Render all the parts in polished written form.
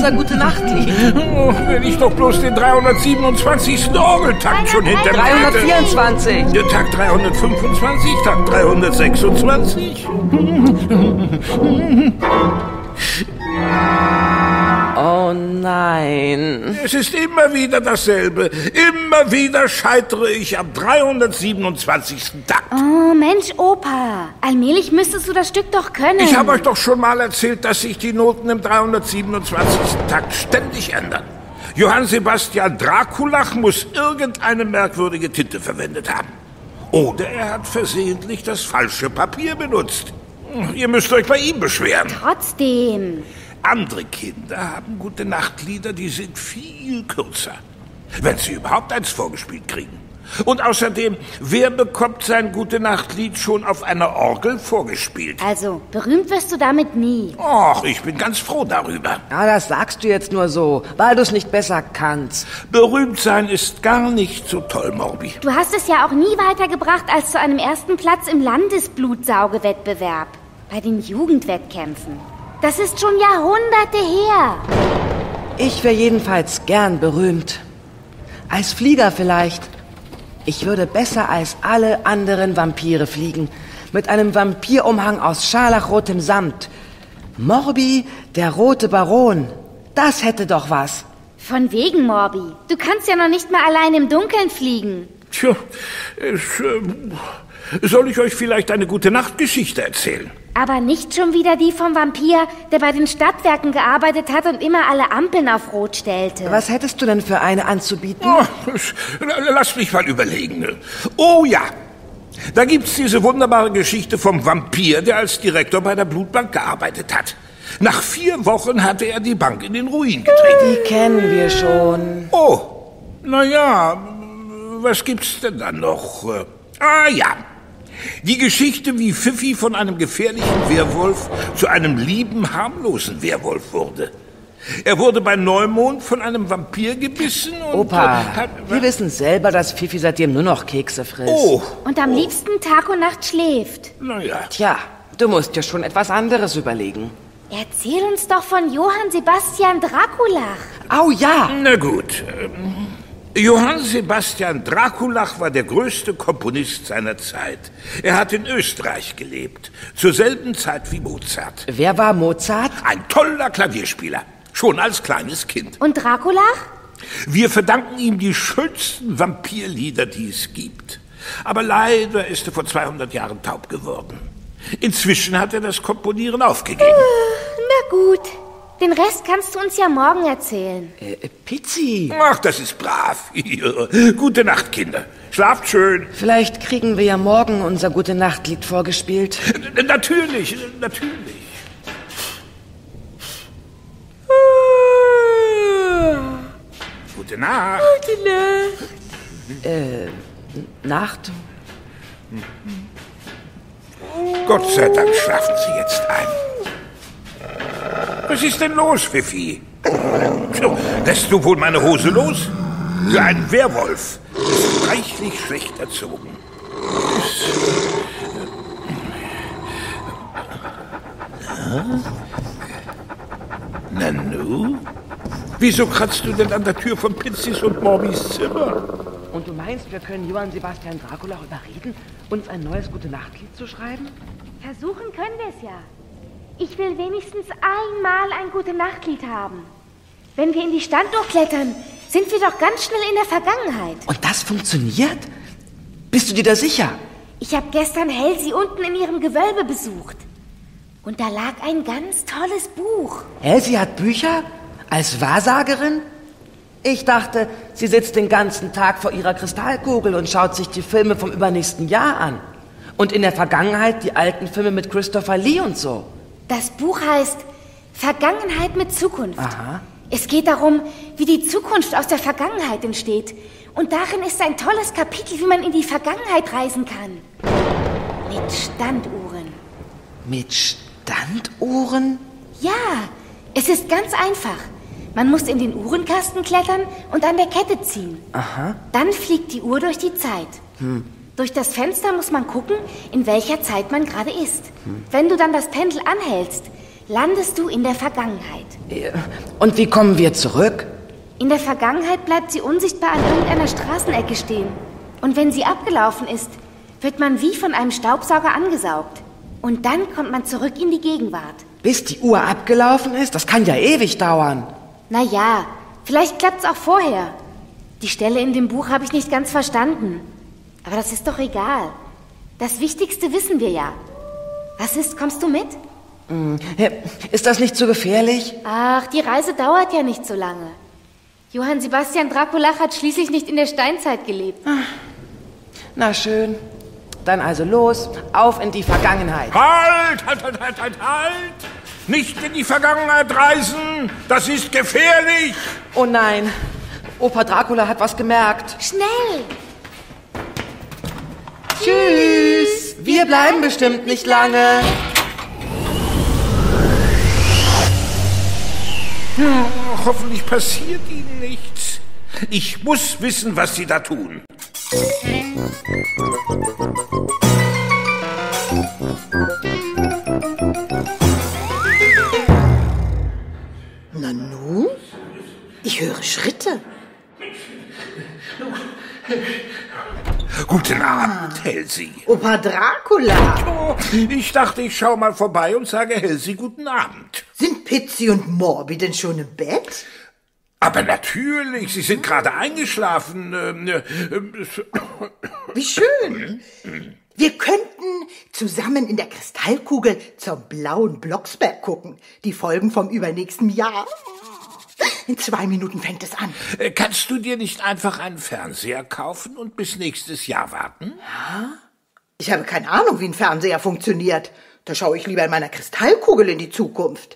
unser Gute-Nacht-Lied? Oh, wenn ich doch bloß den 327. Orgeltakt schon hinter mir hätte. 324. Der Takt 325, Takt 326. Oh nein. Es ist immer wieder dasselbe. Immer wieder scheitere ich am 327. Takt. Oh, Mensch, Opa. Allmählich müsstest du das Stück doch können. Ich habe euch doch schon mal erzählt, dass sich die Noten im 327. Takt ständig ändern. Johann Sebastian Draculach muss irgendeine merkwürdige Tinte verwendet haben. Oder er hat versehentlich das falsche Papier benutzt. Ihr müsst euch bei ihm beschweren. Trotzdem. Andere Kinder haben Gute-Nacht-Lieder, die sind viel kürzer. Wenn sie überhaupt eins vorgespielt kriegen. Und außerdem, wer bekommt sein Gute-Nacht-Lied schon auf einer Orgel vorgespielt? Also, berühmt wirst du damit nie. Och, ich bin ganz froh darüber. Ja, das sagst du jetzt nur so, weil du es nicht besser kannst. Berühmt sein ist gar nicht so toll, Morbi. Du hast es ja auch nie weitergebracht als zu einem ersten Platz im Landesblutsaugewettbewerb. Bei den Jugendwettkämpfen. Das ist schon Jahrhunderte her. Ich wäre jedenfalls gern berühmt. Als Flieger vielleicht. Ich würde besser als alle anderen Vampire fliegen. Mit einem Vampirumhang aus scharlachrotem Samt. Morbi, der rote Baron. Das hätte doch was. Von wegen, Morbi. Du kannst ja noch nicht mal allein im Dunkeln fliegen. Tja, soll ich euch vielleicht eine Gute-Nacht-Geschichte erzählen? Aber nicht schon wieder die vom Vampir, der bei den Stadtwerken gearbeitet hat und immer alle Ampeln auf Rot stellte. Was hättest du denn für eine anzubieten? Oh, lass mich mal überlegen. Oh ja, da gibt's diese wunderbare Geschichte vom Vampir, der als Direktor bei der Blutbank gearbeitet hat. Nach 4 Wochen hatte er die Bank in den Ruin getreten. Die kennen wir schon. Oh, naja, was gibt's denn dann noch? Ah ja. Die Geschichte, wie Pfiffi von einem gefährlichen Werwolf zu einem lieben, harmlosen Werwolf wurde. Er wurde bei Neumond von einem Vampir gebissen und... Opa, wir wissen selber, dass Pfiffi seitdem nur noch Kekse frisst. Oh. Und am liebsten Tag und Nacht schläft. Naja. Tja, du musst dir schon etwas anderes überlegen. Erzähl uns doch von Johann Sebastian Draculach. Au ja! Na gut. Johann Sebastian Draculach war der größte Komponist seiner Zeit. Er hat in Österreich gelebt, zur selben Zeit wie Mozart. Wer war Mozart? Ein toller Klavierspieler, schon als kleines Kind. Und Draculach? Wir verdanken ihm die schönsten Vampirlieder, die es gibt. Aber leider ist er vor 200 Jahren taub geworden. Inzwischen hat er das Komponieren aufgegeben. Na gut. Den Rest kannst du uns ja morgen erzählen. Pizzi. Ach, das ist brav. Gute Nacht, Kinder. Schlaft schön. Vielleicht kriegen wir ja morgen unser Gute-Nacht-Lied vorgespielt. Natürlich, natürlich. Gute Nacht. Gute Nacht. Nacht? Gott sei Dank schlafen Sie jetzt ein. Was ist denn los, Pfiffi? Lässt du wohl meine Hose los? Für einen Werwolf ist reichlich schlecht erzogen. Nanu? Wieso kratzt du denn an der Tür von Pizzis und Morbis Zimmer? Und du meinst, wir können Johann Sebastian Draculach überreden, uns ein neues Gute-Nacht-Lied zu schreiben? Versuchen können wir es ja. Ich will wenigstens einmal ein Gute-Nacht-Lied haben. Wenn wir in die Standuhr klettern, sind wir doch ganz schnell in der Vergangenheit. Und das funktioniert? Bist du dir da sicher? Ich habe gestern Helsi unten in ihrem Gewölbe besucht. Und da lag ein ganz tolles Buch. Elsie hat Bücher? Als Wahrsagerin? Ich dachte, sie sitzt den ganzen Tag vor ihrer Kristallkugel und schaut sich die Filme vom übernächsten Jahr an. Und in der Vergangenheit die alten Filme mit Christopher Lee und so. Das Buch heißt Vergangenheit mit Zukunft. Aha. Es geht darum, wie die Zukunft aus der Vergangenheit entsteht. Und darin ist ein tolles Kapitel, wie man in die Vergangenheit reisen kann. Mit Standuhren. Mit Standuhren? Ja, es ist ganz einfach. Man muss in den Uhrenkasten klettern und an der Kette ziehen. Aha. Dann fliegt die Uhr durch die Zeit. Durch das Fenster muss man gucken, in welcher Zeit man gerade ist. Wenn du dann das Pendel anhältst, landest du in der Vergangenheit. Und wie kommen wir zurück? In der Vergangenheit bleibt sie unsichtbar an irgendeiner Straßenecke stehen. Und wenn sie abgelaufen ist, wird man wie von einem Staubsauger angesaugt. Und dann kommt man zurück in die Gegenwart. Bis die Uhr abgelaufen ist? Das kann ja ewig dauern. Naja, vielleicht klappt's auch vorher. Die Stelle in dem Buch habe ich nicht ganz verstanden. Aber das ist doch egal. Das Wichtigste wissen wir ja. Was ist, kommst du mit? Ist das nicht zu gefährlich? Ach, die Reise dauert ja nicht so lange. Johann Sebastian Draculach hat schließlich nicht in der Steinzeit gelebt. Na schön. Dann also los, auf in die Vergangenheit. Halt! Nicht in die Vergangenheit reisen! Das ist gefährlich! Oh nein, Opa Dracula hat was gemerkt. Schnell! Tschüss! Wir bleiben bestimmt nicht lange. Ja, hoffentlich passiert Ihnen nichts. Ich muss wissen, was Sie da tun. Nanu? Ich höre Schritte. Guten Abend, Helsi. Opa Dracula. Oh, ich dachte, ich schau mal vorbei und sage Helsi guten Abend. Sind Pizzi und Morbi denn schon im Bett? Aber natürlich, Sie sind gerade eingeschlafen. Wie schön. Wir könnten zusammen in der Kristallkugel zum blauen Blocksberg gucken. Die Folgen vom übernächsten Jahr. In 2 Minuten fängt es an. Kannst du dir nicht einfach einen Fernseher kaufen und bis nächstes Jahr warten? Ja? Ich habe keine Ahnung, wie ein Fernseher funktioniert. Da schaue ich lieber in meiner Kristallkugel in die Zukunft.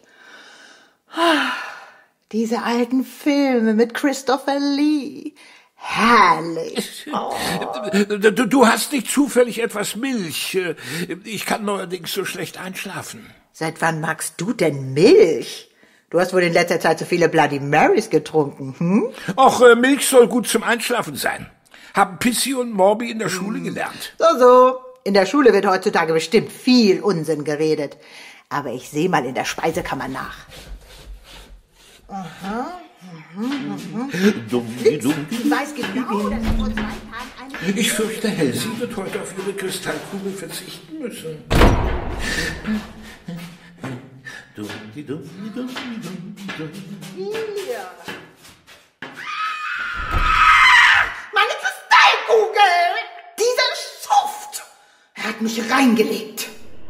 Diese alten Filme mit Christopher Lee. Herrlich. Oh. Du hast nicht zufällig etwas Milch. Ich kann neuerdings so schlecht einschlafen. Seit wann magst du denn Milch? Du hast wohl in letzter Zeit so viele Bloody Marys getrunken, hm? Ach, Milch soll gut zum Einschlafen sein. Haben Pizzi und Morbi in der Schule gelernt. So. In der Schule wird heutzutage bestimmt viel Unsinn geredet. Aber ich sehe mal in der Speisekammer nach. Aha. Ich weiß genau, dass ich vor 2 Tagen Ich fürchte, Helsi wird heute auf ihre Kristallkugel verzichten müssen. Hier. Meine Kristallkugel! Dieser Schuft! Er hat mich reingelegt.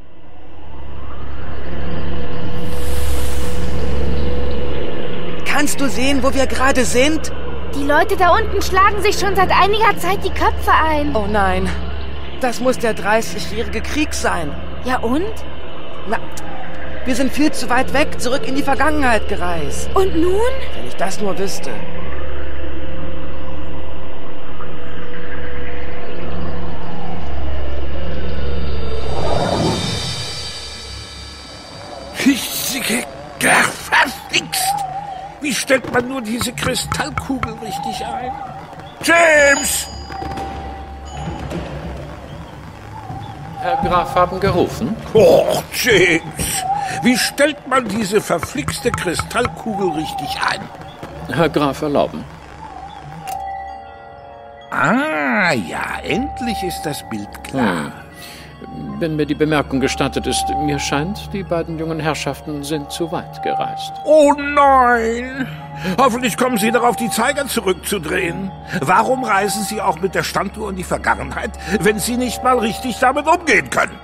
Kannst du sehen, wo wir gerade sind? Die Leute da unten schlagen sich schon seit einiger Zeit die Köpfe ein. Oh nein, das muss der 30-jährige Krieg sein. Ja und? Na, wir sind viel zu weit weg, zurück in die Vergangenheit gereist. Und nun? Wenn ich das nur wüsste. Verflixt! Wie stellt man nur diese Kristallkugel richtig ein? James! Herr Graf haben gerufen? Oh, James! Wie stellt man diese verflixte Kristallkugel richtig ein? Herr Graf erlauben. Ah, ja, endlich ist das Bild klar. Wenn mir die Bemerkung gestattet ist, mir scheint, die beiden jungen Herrschaften sind zu weit gereist. Oh nein! Hoffentlich kommen Sie darauf, die Zeiger zurückzudrehen. Warum reisen Sie auch mit der Standuhr in die Vergangenheit, wenn Sie nicht mal richtig damit umgehen können?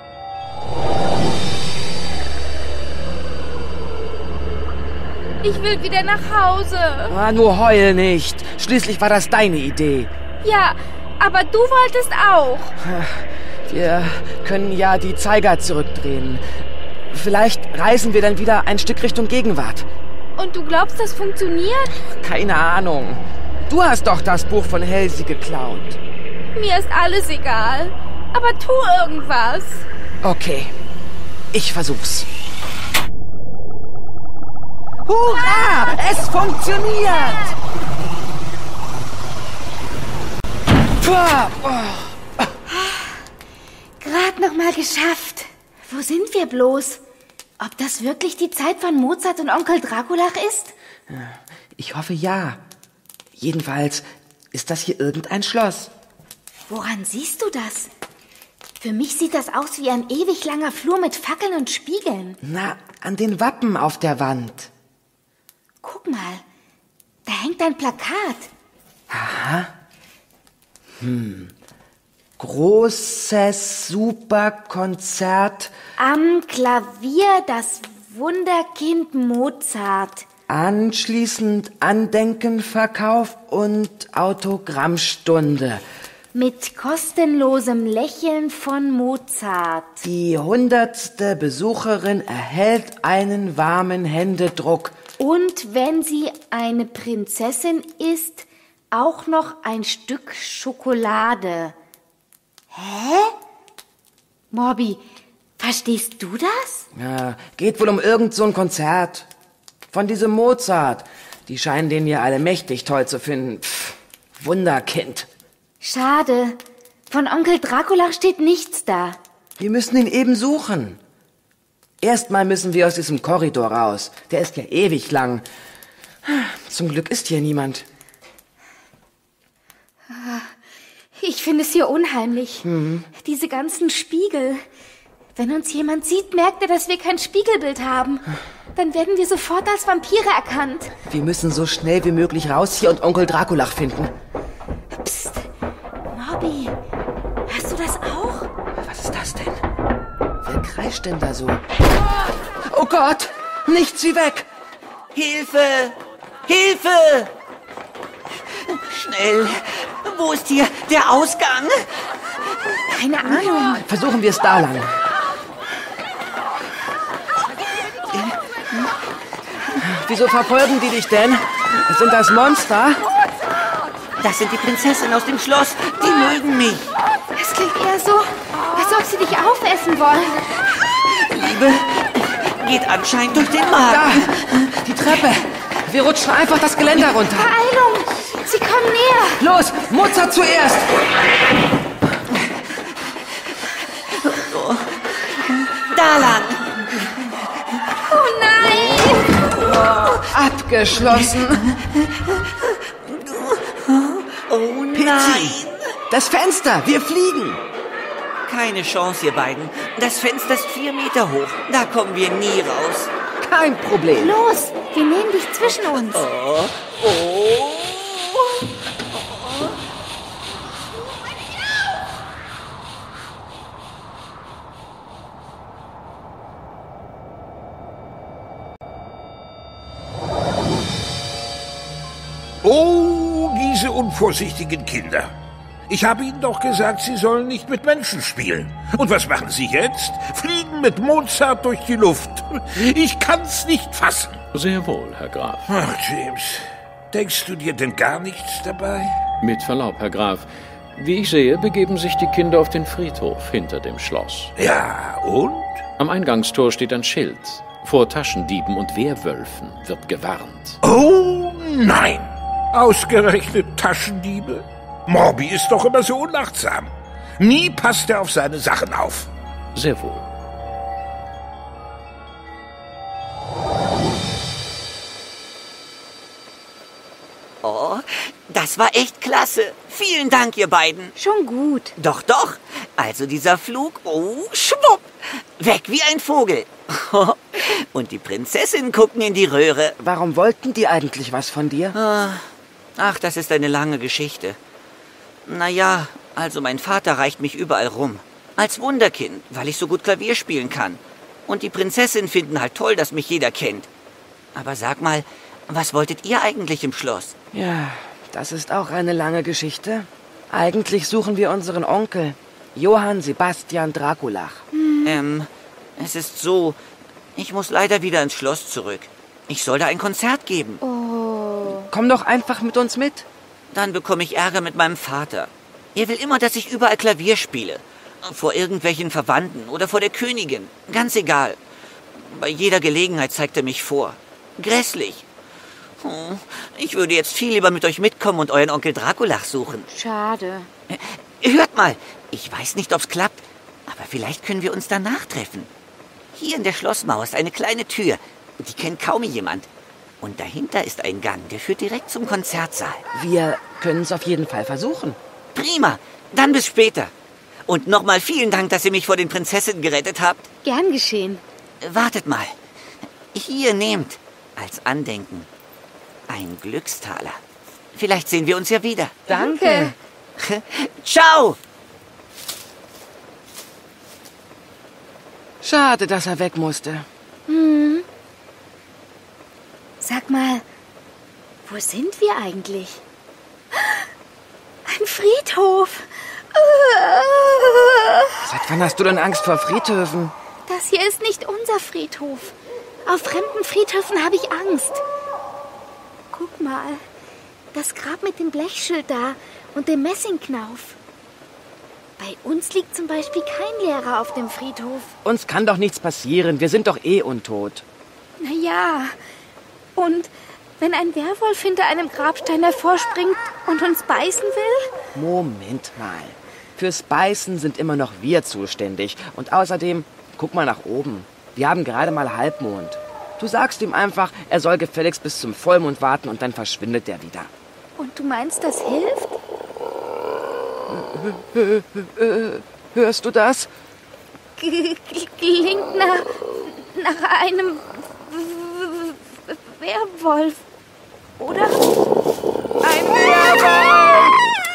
Ich will wieder nach Hause. Ah, nur heul nicht. Schließlich war das deine Idee. Ja, aber du wolltest auch. Wir können ja die Zeiger zurückdrehen. Vielleicht reisen wir dann wieder ein Stück Richtung Gegenwart. Und du glaubst, das funktioniert? Keine Ahnung. Du hast doch das Buch von Helsi geklaut. Mir ist alles egal. Aber tu irgendwas. Okay, ich versuch's. Hurra! Es funktioniert! Gerade noch mal geschafft. Wo sind wir bloß? Ob das wirklich die Zeit von Mozart und Onkel Draculach ist? Ich hoffe ja. Jedenfalls ist das hier irgendein Schloss. Woran siehst du das? Für mich sieht das aus wie ein ewig langer Flur mit Fackeln und Spiegeln. Na, an den Wappen auf der Wand. Guck mal, da hängt ein Plakat. Aha. Großes Superkonzert. Am Klavier das Wunderkind Mozart. Anschließend Andenkenverkauf und Autogrammstunde. Mit kostenlosem Lächeln von Mozart. Die 100. Besucherin erhält einen warmen Händedruck. Und wenn sie eine Prinzessin ist, auch noch ein Stück Schokolade. Hä? Morbi, verstehst du das? Ja, geht wohl um irgend so ein Konzert. Von diesem Mozart. Die scheinen den ja alle mächtig toll zu finden. Pff, Wunderkind. Schade. Von Onkel Draculach steht nichts da. Wir müssen ihn eben suchen. Erstmal müssen wir aus diesem Korridor raus. Der ist ja ewig lang. Zum Glück ist hier niemand. Ich finde es hier unheimlich. Diese ganzen Spiegel. Wenn uns jemand sieht, merkt er, dass wir kein Spiegelbild haben. Dann werden wir sofort als Vampire erkannt. Wir müssen so schnell wie möglich raus hier und Onkel Draculach finden. Psst. Morbi, hörst du das auch? Was ist das denn? Wer kreischt denn da so? Oh Gott! Nichts wie weg! Hilfe! Hilfe! Schnell! Wo ist hier der Ausgang? Keine Ahnung. Versuchen wir es da lang. Wieso verfolgen die dich denn? Sind das Monster? Das sind die Prinzessinnen aus dem Schloss. Die mögen mich. Es klingt eher so, als ob sie dich aufessen wollen. Liebe geht anscheinend durch den Da! Magen. Die Treppe! Wir rutschen einfach das Geländer runter. Beeilung! Sie kommen näher. Los! Mozart zuerst! Da lang. Oh nein! Abgeschlossen. Oh nein. Das Fenster! Wir fliegen! Keine Chance, ihr beiden. Das Fenster ist 4 Meter hoch. Da kommen wir nie raus. Kein Problem. Los, wir nehmen dich zwischen uns. Oh, diese unvorsichtigen Kinder. Ich habe Ihnen doch gesagt, Sie sollen nicht mit Menschen spielen. Und was machen Sie jetzt? Fliegen mit Mozart durch die Luft. Ich kann's nicht fassen. Sehr wohl, Herr Graf. Ach, James, denkst du dir denn gar nichts dabei? Mit Verlaub, Herr Graf. Wie ich sehe, begeben sich die Kinder auf den Friedhof hinter dem Schloss. Ja, und? Am Eingangstor steht ein Schild. Vor Taschendieben und Werwölfen wird gewarnt. Oh, nein. Ausgerechnet Taschendiebe? Morbi ist doch immer so unachtsam. Nie passt er auf seine Sachen auf. Sehr wohl. Oh, das war echt klasse. Vielen Dank, ihr beiden. Schon gut. Doch, doch. Also dieser Flug, oh, schwupp. Weg wie ein Vogel. Und die Prinzessinnen gucken in die Röhre. Warum wollten die eigentlich was von dir? Ach, das ist eine lange Geschichte. Naja, also mein Vater reicht mich überall rum. Als Wunderkind, weil ich so gut Klavier spielen kann. Und die Prinzessinnen finden halt toll, dass mich jeder kennt. Aber sag mal, was wolltet ihr eigentlich im Schloss? Ja, das ist auch eine lange Geschichte. Eigentlich suchen wir unseren Onkel, Johann Sebastian Draculach. Es ist so, ich muss leider wieder ins Schloss zurück. Ich soll da ein Konzert geben. Komm doch einfach mit uns mit. Dann bekomme ich Ärger mit meinem Vater. Er will immer, dass ich überall Klavier spiele. Vor irgendwelchen Verwandten oder vor der Königin. Ganz egal. Bei jeder Gelegenheit zeigt er mich vor. Grässlich. Ich würde jetzt viel lieber mit euch mitkommen und euren Onkel Draculach suchen. Schade. Hört mal, ich weiß nicht, ob's klappt, aber vielleicht können wir uns danach treffen. Hier in der Schlossmauer ist eine kleine Tür. Die kennt kaum jemand. Und dahinter ist ein Gang, der führt direkt zum Konzertsaal. Wir können es auf jeden Fall versuchen. Prima, dann bis später. Und nochmal vielen Dank, dass ihr mich vor den Prinzessinnen gerettet habt. Gern geschehen. Wartet mal. Hier nehmt als Andenken ein Glückstaler. Vielleicht sehen wir uns ja wieder. Danke. Ciao! Schade, dass er weg musste. Sag mal, wo sind wir eigentlich? Ein Friedhof. Seit wann hast du denn Angst vor Friedhöfen? Das hier ist nicht unser Friedhof. Auf fremden Friedhöfen habe ich Angst. Guck mal, das Grab mit dem Blechschild da und dem Messingknauf. Bei uns liegt zum Beispiel kein Lehrer auf dem Friedhof. Uns kann doch nichts passieren. Wir sind doch eh untot. Na ja, und wenn ein Werwolf hinter einem Grabstein hervorspringt und uns beißen will? Moment mal. Fürs Beißen sind immer noch wir zuständig. Und außerdem, guck mal nach oben. Wir haben gerade mal Halbmond. Du sagst ihm einfach, er soll gefälligst bis zum Vollmond warten und dann verschwindet er wieder. Und du meinst, das hilft? Hörst du das? Klingt nach einem Werwolf, oder? Ein Werwolf!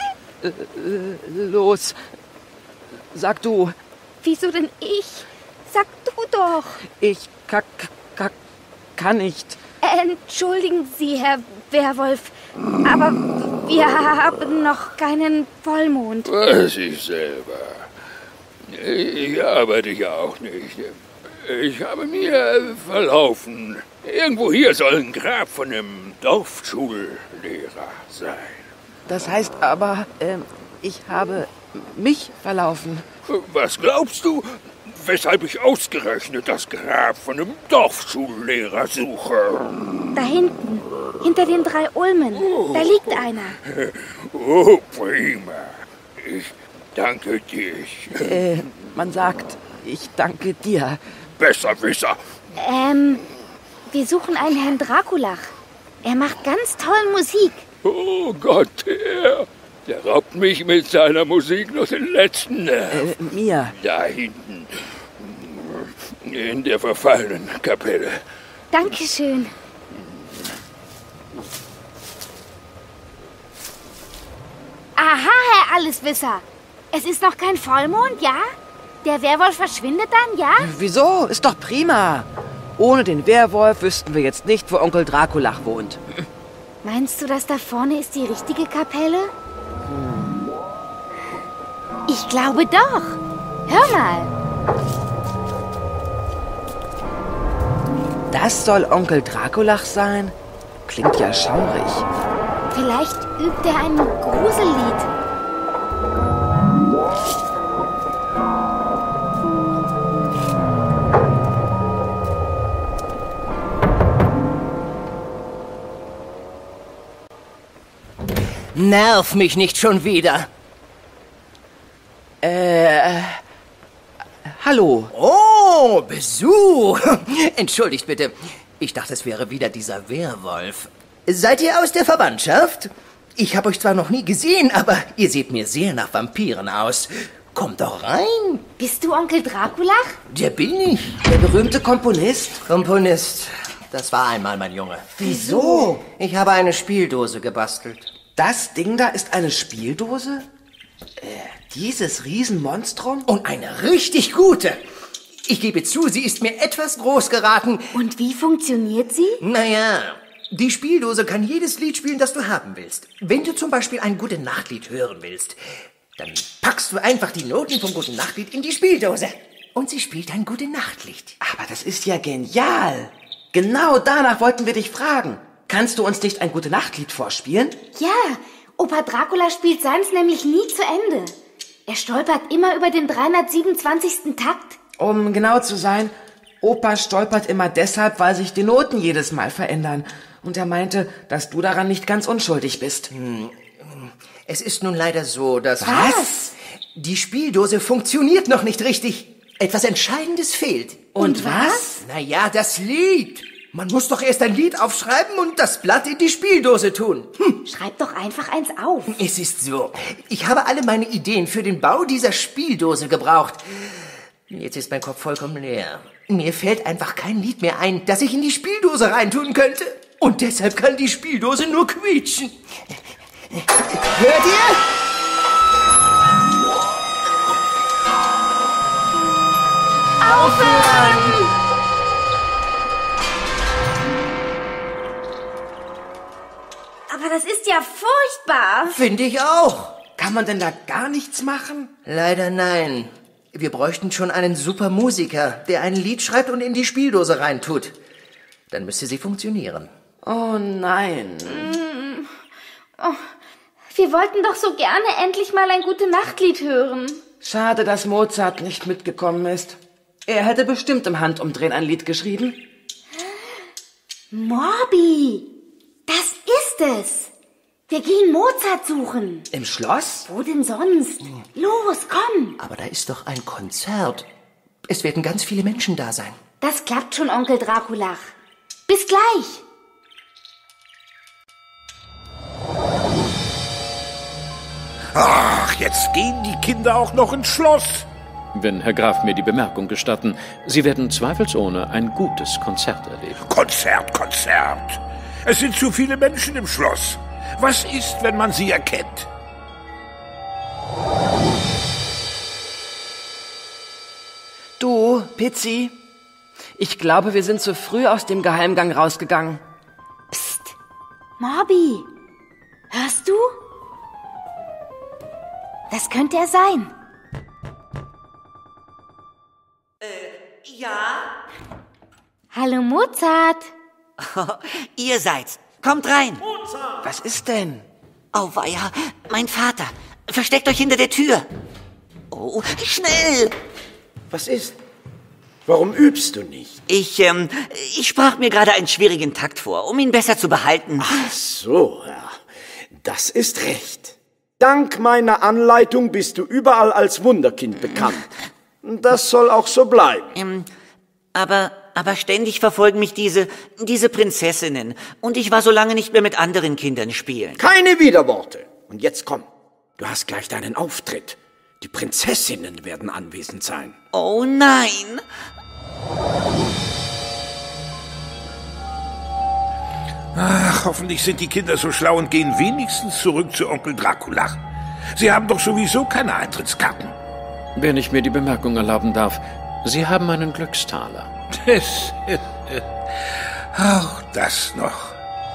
Los, sag du. Wieso denn ich? Sag du doch. Ich kann nicht. Entschuldigen Sie, Herr Werwolf, aber wir haben noch keinen Vollmond. Weiß ich selber. Ich arbeite ja auch nicht. Ich habe mir verlaufen. Irgendwo hier soll ein Grab von einem Dorfschullehrer sein. Das heißt aber, ich habe mich verlaufen. Was glaubst du, weshalb ich ausgerechnet das Grab von einem Dorfschullehrer suche? Da hinten, hinter den 3 Ulmen, da liegt einer. Oh, prima. Ich danke dir. Man sagt, ich danke dir. Besserwisser. Wir suchen einen Herrn Draculach. Er macht ganz toll Musik. Oh Gott, der raubt mich mit seiner Musik noch den letzten Nerv. Mir. Da hinten, in der verfallenen Kapelle. Dankeschön. Aha, Herr Alleswisser. Es ist noch kein Vollmond, ja? Der Werwolf verschwindet dann, ja? Wieso? Ist doch prima. Ohne den Werwolf wüssten wir jetzt nicht, wo Onkel Draculach wohnt. Meinst du, dass da vorne ist die richtige Kapelle? Ich glaube doch. Hör mal. Das soll Onkel Draculach sein? Klingt ja schaurig. Vielleicht übt er ein Grusellied. Nerv mich nicht schon wieder. Hallo. Oh, Besuch. Entschuldigt bitte. Ich dachte, es wäre wieder dieser Werwolf. Seid ihr aus der Verwandtschaft? Ich habe euch zwar noch nie gesehen, aber ihr seht mir sehr nach Vampiren aus. Kommt doch rein. Bist du Onkel Draculach? Der bin ich. Der berühmte Komponist. Komponist. Das war einmal mein Junge. Wieso? Ich habe eine Spieldose gebastelt. Das Ding da ist eine Spieldose? Dieses Riesenmonstrum? Und eine richtig gute. Ich gebe zu, sie ist mir etwas groß geraten. Und wie funktioniert sie? Naja, die Spieldose kann jedes Lied spielen, das du haben willst. Wenn du zum Beispiel ein Gute-Nacht-Lied hören willst, dann packst du einfach die Noten vom Gute-Nacht-Lied in die Spieldose. Und sie spielt ein Gute-Nacht-Lied. Aber das ist ja genial. Genau danach wollten wir dich fragen. Kannst du uns nicht ein Gute-Nacht-Lied vorspielen? Ja, Opa Dracula spielt seins nämlich nie zu Ende. Er stolpert immer über den 327. Takt. Um genau zu sein, Opa stolpert immer deshalb, weil sich die Noten jedes Mal verändern. Und er meinte, dass du daran nicht ganz unschuldig bist. Es ist nun leider so, dass... Was? Die Spieldose funktioniert noch nicht richtig. Etwas Entscheidendes fehlt. Und was? Naja, das Lied. Man muss doch erst ein Lied aufschreiben und das Blatt in die Spieldose tun. Schreib doch einfach eins auf. Es ist so. Ich habe alle meine Ideen für den Bau dieser Spieldose gebraucht. Jetzt ist mein Kopf vollkommen leer. Mir fällt einfach kein Lied mehr ein, das ich in die Spieldose reintun könnte. Und deshalb kann die Spieldose nur quietschen. Hört ihr? Aufhören! Aber das ist ja furchtbar. Finde ich auch. Kann man denn da gar nichts machen? Leider nein. Wir bräuchten schon einen super Musiker, der ein Lied schreibt und in die Spieldose reintut. Dann müsste sie funktionieren. Oh nein. Oh, wir wollten doch so gerne endlich mal ein Gute-Nacht-Lied hören. Schade, dass Mozart nicht mitgekommen ist. Er hätte bestimmt im Handumdrehen ein Lied geschrieben. Morbi, das ist es. Wir gehen Mozart suchen. Im Schloss? Wo denn sonst? Los, komm. Aber da ist doch ein Konzert. Es werden ganz viele Menschen da sein. Das klappt schon, Onkel Draculach. Bis gleich. Ach, jetzt gehen die Kinder auch noch ins Schloss. Wenn Herr Graf mir die Bemerkung gestatten, Sie werden zweifelsohne ein gutes Konzert erleben. Konzert, Konzert. Es sind zu viele Menschen im Schloss. Was ist, wenn man sie erkennt? Du, Pizzi, ich glaube, wir sind zu früh aus dem Geheimgang rausgegangen. Psst. Morbi, hörst du? Das könnte er sein. Ja? Hallo Mozart. Ihr seid's. Kommt rein. Was ist denn? Auweia, mein Vater. Versteckt euch hinter der Tür. Oh, schnell. Was ist? Warum übst du nicht? Ich sprach mir gerade einen schwierigen Takt vor, um ihn besser zu behalten. Ach so, ja. Das ist recht. Dank meiner Anleitung bist du überall als Wunderkind bekannt. Das soll auch so bleiben. Aber ständig verfolgen mich diese Prinzessinnen. Und ich war so lange nicht mehr mit anderen Kindern spielen. Keine Widerworte. Und jetzt komm. Du hast gleich deinen Auftritt. Die Prinzessinnen werden anwesend sein. Oh nein! Ach, hoffentlich sind die Kinder so schlau und gehen wenigstens zurück zu Onkel Draculach. Sie haben doch sowieso keine Eintrittskarten. Wenn ich mir die Bemerkung erlauben darf, Sie haben einen Glückstaler. Auch das noch.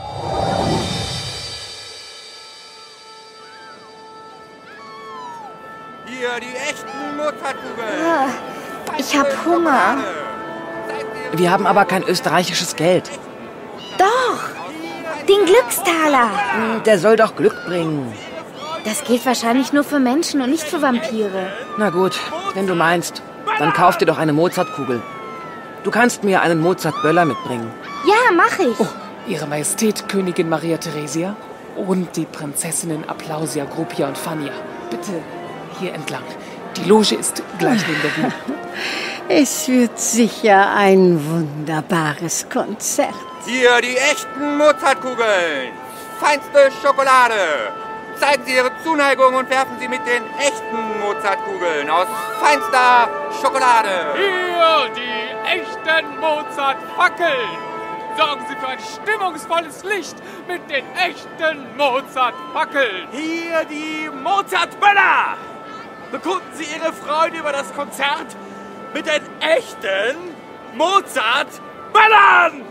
Hier die echten Mozartkugeln. Ich hab Hunger. Wir haben aber kein österreichisches Geld. Doch, den Glückstaler. Der soll doch Glück bringen. Das gilt wahrscheinlich nur für Menschen und nicht für Vampire. Na gut, wenn du meinst, dann kauf dir doch eine Mozartkugel. Du kannst mir einen Mozart-Böller mitbringen. Ja, mach ich. Oh, Ihre Majestät Königin Maria Theresia und die Prinzessinnen Applausia, Groupia und Fania. Bitte hier entlang. Die Loge ist gleich neben der Bühne. Es wird sicher ein wunderbares Konzert. Hier die echten Mozartkugeln. Feinste Schokolade. Zeigen Sie Ihre Zuneigung und werfen Sie mit den echten Mozartkugeln aus feinster Schokolade. Hier die echten Mozart-Fackeln. Sorgen Sie für ein stimmungsvolles Licht mit den echten Mozart-Fackeln. Hier die Mozart-Böller. Bekunden Sie Ihre Freude über das Konzert mit den echten Mozart-Böllern.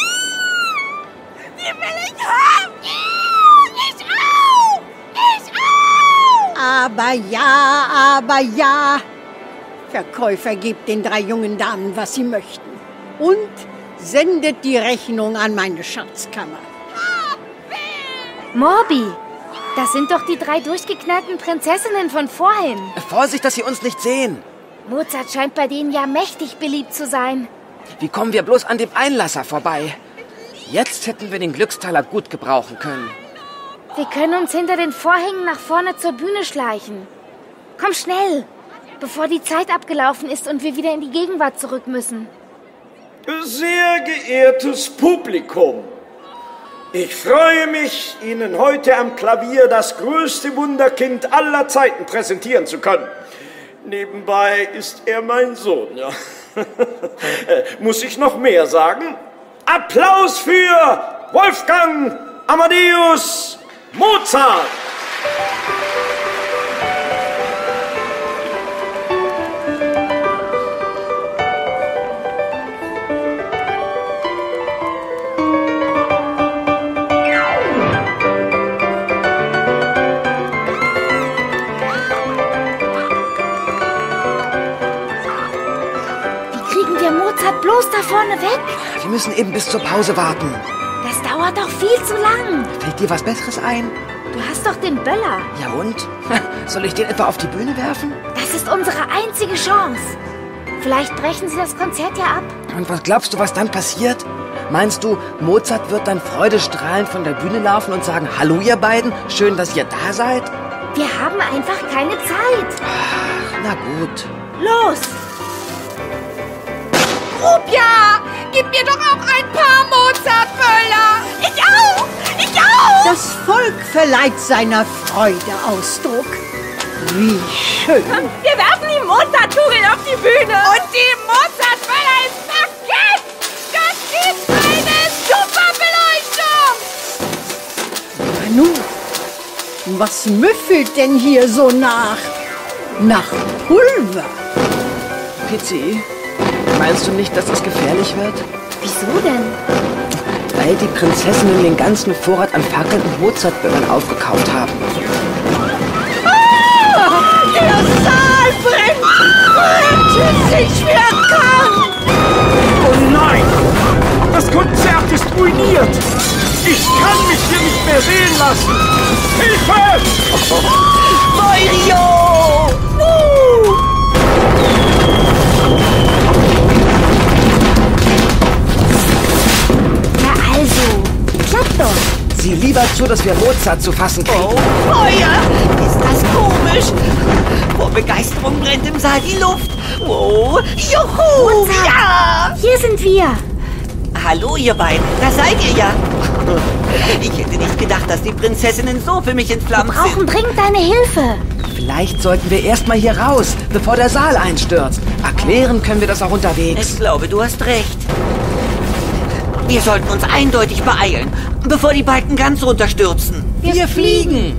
Die will ich haben. Ich auch. Ich auch. Aber ja. Verkäufer gebt den 3 jungen Damen, was sie möchten. Und sendet die Rechnung an meine Schatzkammer. Morbi, das sind doch die 3 durchgeknallten Prinzessinnen von vorhin. Vorsicht, dass sie uns nicht sehen. Mozart scheint bei denen ja mächtig beliebt zu sein. Wie kommen wir bloß an dem Einlasser vorbei? Jetzt hätten wir den Glückstaler gut gebrauchen können. Wir können uns hinter den Vorhängen nach vorne zur Bühne schleichen. Komm schnell. bevor die Zeit abgelaufen ist und wir wieder in die Gegenwart zurück müssen. Sehr geehrtes Publikum, ich freue mich, Ihnen heute am Klavier das größte Wunderkind aller Zeiten präsentieren zu können. Nebenbei ist er mein Sohn, ja. Muss ich noch mehr sagen? Applaus für Wolfgang Amadeus Mozart! Bloß da vorne weg? Wir müssen eben bis zur Pause warten. Das dauert doch viel zu lang. Fällt dir was Besseres ein? Du hast doch den Böller. Ja und? Soll ich den etwa auf die Bühne werfen? Das ist unsere einzige Chance. Vielleicht brechen sie das Konzert ja ab. Und was glaubst du, was dann passiert? Meinst du, Mozart wird dann freudestrahlend von der Bühne laufen und sagen, hallo ihr beiden, schön, dass ihr da seid? Wir haben einfach keine Zeit. Ach, na gut. Los! Rupia, gib mir doch auch ein paar Mozart-Böller. Ich auch! Ich auch! Das Volk verleiht seiner Freude Ausdruck. Wie schön. Wir werfen die Mozartkugeln auf die Bühne. Und die Mozart-Böller ins Parkett. Das ist eine super Beleuchtung. Nanu, was müffelt denn hier so nach? Nach Pulver. Pizzi, meinst du nicht, dass das gefährlich wird? Wieso denn? Weil die Prinzessinnen den ganzen Vorrat an Fackeln und Mozartböllern aufgekauft haben. Der Saal brennt! Rette sich, wer kann! Oh nein! Das Konzert ist ruiniert! Ich kann mich hier nicht mehr sehen lassen! Hilfe! Mario! Na also, klappt doch. Sieh lieber zu, dass wir Mozart zu fassen kriegen. Oh, Feuer! Ist das komisch? Vor Begeisterung brennt im Saal die Luft. Oh, juhu! Mozart, ja! Hier sind wir. Hallo, ihr beiden. Da seid ihr ja. Ich hätte nicht gedacht, dass die Prinzessinnen so für mich entflammt sind. Wir brauchen dringend deine Hilfe. Vielleicht sollten wir erst mal hier raus, bevor der Saal einstürzt. Erklären können wir das auch unterwegs. Ich glaube, du hast recht. Wir sollten uns eindeutig beeilen, bevor die Balken ganz runterstürzen. Wir fliegen!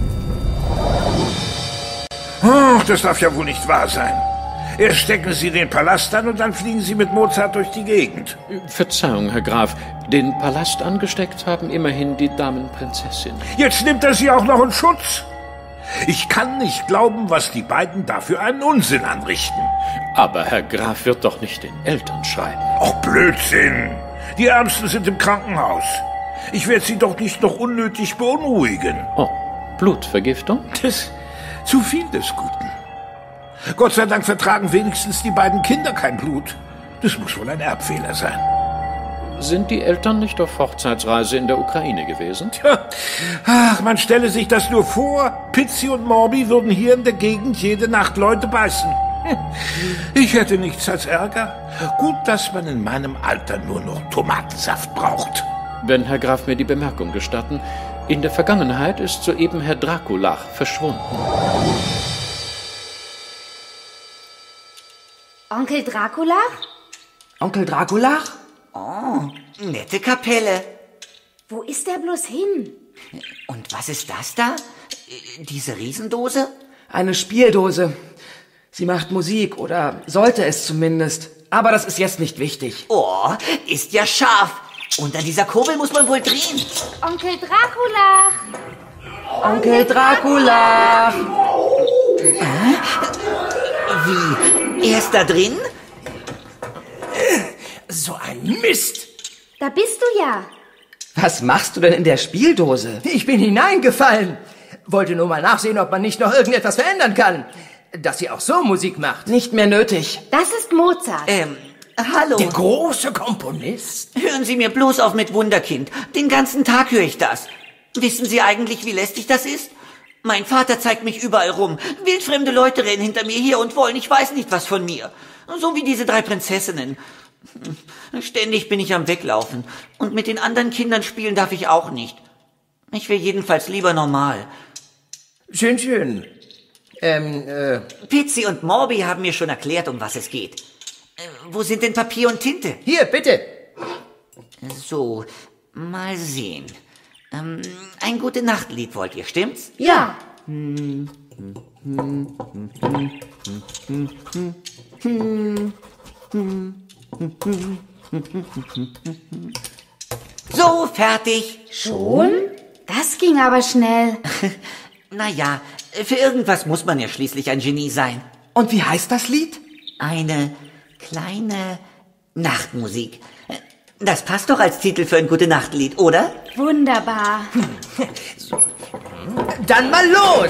Oh, das darf ja wohl nicht wahr sein. Erst stecken Sie den Palast an und dann fliegen Sie mit Mozart durch die Gegend. Verzeihung, Herr Graf. Den Palast angesteckt haben immerhin die Damenprinzessin. Jetzt nimmt er Sie auch noch in Schutz. Ich kann nicht glauben, was die beiden da für einen Unsinn anrichten. Aber Herr Graf wird doch nicht den Eltern schreiben. Ach, Blödsinn. Die Ärmsten sind im Krankenhaus. Ich werde sie doch nicht noch unnötig beunruhigen. Oh, Blutvergiftung? Das zu viel des Guten. Gott sei Dank vertragen wenigstens die beiden Kinder kein Blut. Das muss wohl ein Erbfehler sein. Sind die Eltern nicht auf Hochzeitsreise in der Ukraine gewesen? Tja, ach, man stelle sich das nur vor. Pizzi und Morbi würden hier in der Gegend jede Nacht Leute beißen. Ich hätte nichts als Ärger. Gut, dass man in meinem Alter nur noch Tomatensaft braucht. Wenn Herr Graf mir die Bemerkung gestatten, in der Vergangenheit ist soeben Herr Draculach verschwunden. Onkel Draculach? Onkel Draculach? Oh, nette Kapelle. Wo ist der bloß hin? Und was ist das da? Diese Riesendose? Eine Spieldose. Sie macht Musik, oder sollte es zumindest. Aber das ist jetzt nicht wichtig. Oh, ist ja scharf. Und an dieser Kurbel muss man wohl drehen. Onkel Draculach! Onkel Draculach! Wie? Er ist da drin? So ein Mist! Da bist du ja. Was machst du denn in der Spieldose? Ich bin hineingefallen. Wollte nur mal nachsehen, ob man nicht noch irgendetwas verändern kann. Dass sie auch so Musik macht. Nicht mehr nötig. Das ist Mozart. Hallo. Der große Komponist. Hören Sie mir bloß auf mit Wunderkind. Den ganzen Tag höre ich das. Wissen Sie eigentlich, wie lästig das ist? Mein Vater zeigt mich überall rum. Wildfremde Leute rennen hinter mir her und wollen ich weiß nicht was von mir. So wie diese 3 Prinzessinnen. Ständig bin ich am Weglaufen. Und mit den anderen Kindern spielen darf ich auch nicht. Ich will jedenfalls lieber normal. Schön, schön. Pizzi und Morbi haben mir schon erklärt, um was es geht. Wo sind denn Papier und Tinte? Hier, bitte. So, mal sehen. Ein Gute-Nacht-Lied wollt ihr, stimmt's? Ja. So, fertig. Schon? Das ging aber schnell. Naja, für irgendwas muss man ja schließlich ein Genie sein. Und wie heißt das Lied? Eine kleine Nachtmusik. Das passt doch als Titel für ein Gute-Nacht-Lied, oder? Wunderbar. Dann mal los!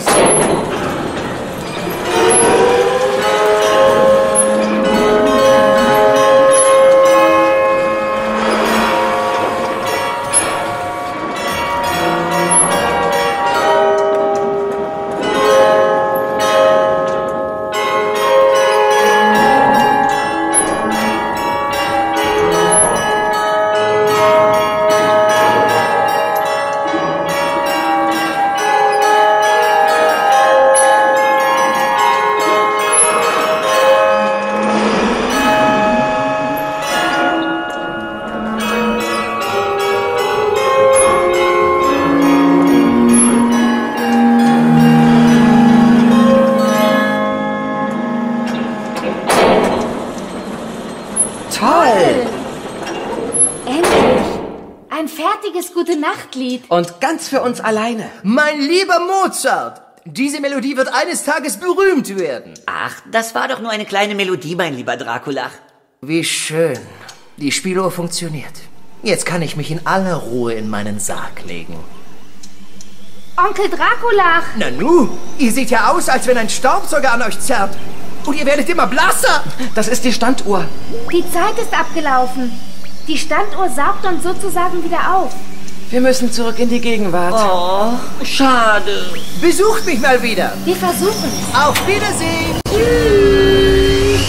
Gute-Nacht-Lied. Und ganz für uns alleine. Mein lieber Mozart, diese Melodie wird eines Tages berühmt werden. Ach, das war doch nur eine kleine Melodie, mein lieber Dracula. Wie schön. Die Spieluhr funktioniert. Jetzt kann ich mich in aller Ruhe in meinen Sarg legen. Onkel Dracula! Nanu, ihr seht ja aus, als wenn ein Staubsauger an euch zerrt. Und ihr werdet immer blasser. Das ist die Standuhr. Die Zeit ist abgelaufen. Die Standuhr saugt uns sozusagen wieder auf. Wir müssen zurück in die Gegenwart. Oh, schade. Besucht mich mal wieder. Wir versuchen es. Auf Wiedersehen. Tschüss.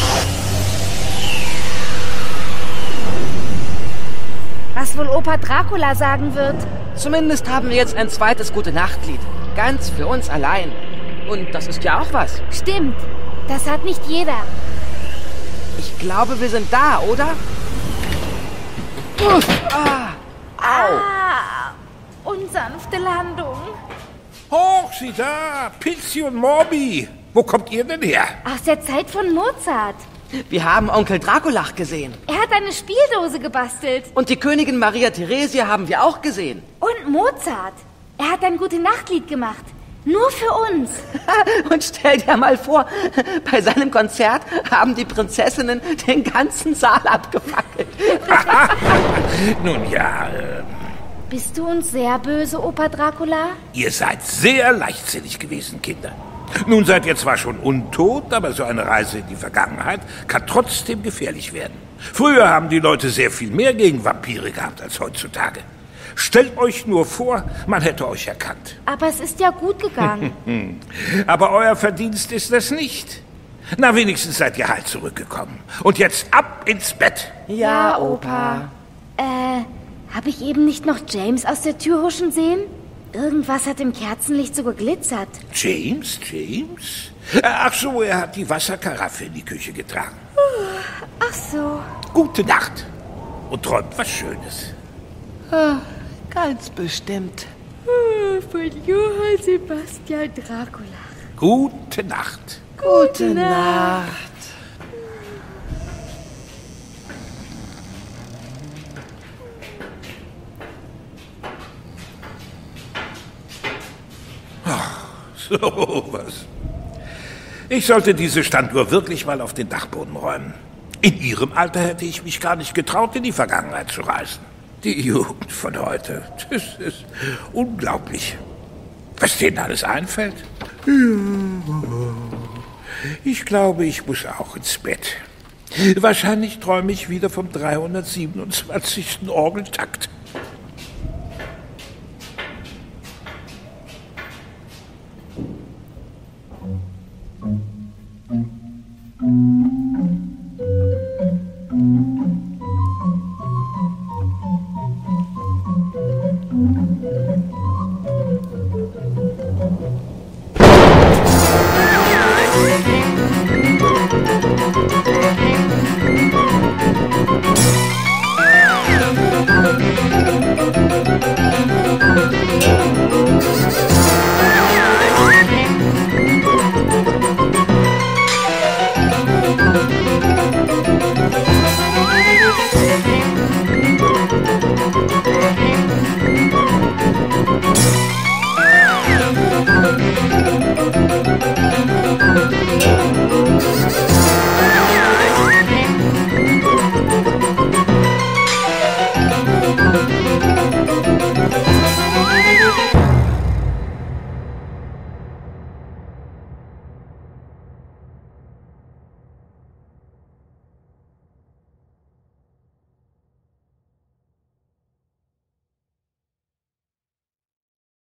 Was wohl Opa Dracula sagen wird? Zumindest haben wir jetzt ein zweites Gute-Nacht-Lied. Ganz für uns allein. Und das ist ja auch was. Stimmt. Das hat nicht jeder. Ich glaube, wir sind da, oder? Au! Unsanfte Landung. Hoch, Sie da! Pizzi und Morbi! Wo kommt ihr denn her? Aus der Zeit von Mozart. Wir haben Onkel Dracula gesehen. Er hat eine Spieldose gebastelt. Und die Königin Maria Theresia haben wir auch gesehen. Und Mozart. Er hat ein Gute-Nacht-Lied gemacht. Nur für uns. Und stell dir mal vor, bei seinem Konzert haben die Prinzessinnen den ganzen Saal abgefackelt. Nun ja, Bist du uns sehr böse, Opa Dracula? ihr seid sehr leichtsinnig gewesen, Kinder. Nun seid ihr zwar schon untot, aber so eine Reise in die Vergangenheit kann trotzdem gefährlich werden. Früher haben die Leute sehr viel mehr gegen Vampire gehabt als heutzutage. Stellt euch nur vor, man hätte euch erkannt. Aber es ist ja gut gegangen. Aber euer Verdienst ist das nicht. Na, wenigstens seid ihr heil zurückgekommen. Und jetzt ab ins Bett. Ja, Opa. Habe ich eben nicht noch James aus der Tür huschen sehen? Irgendwas hat im Kerzenlicht so geglitzert. James? Ach so, er hat die Wasserkaraffe in die Küche getragen. Ach so. Gute Nacht. Und träumt was Schönes. Ganz bestimmt. Von Johann Sebastian Dracula. Gute Nacht. Gute Nacht. Ach, so was. Ich sollte diese Standuhr wirklich mal auf den Dachboden räumen. In Ihrem Alter hätte ich mich gar nicht getraut, in die Vergangenheit zu reisen. Die Jugend von heute, das ist unglaublich. Was denen alles einfällt. Ich glaube, ich muss auch ins Bett. Wahrscheinlich träume ich wieder vom 327. Orgeltakt.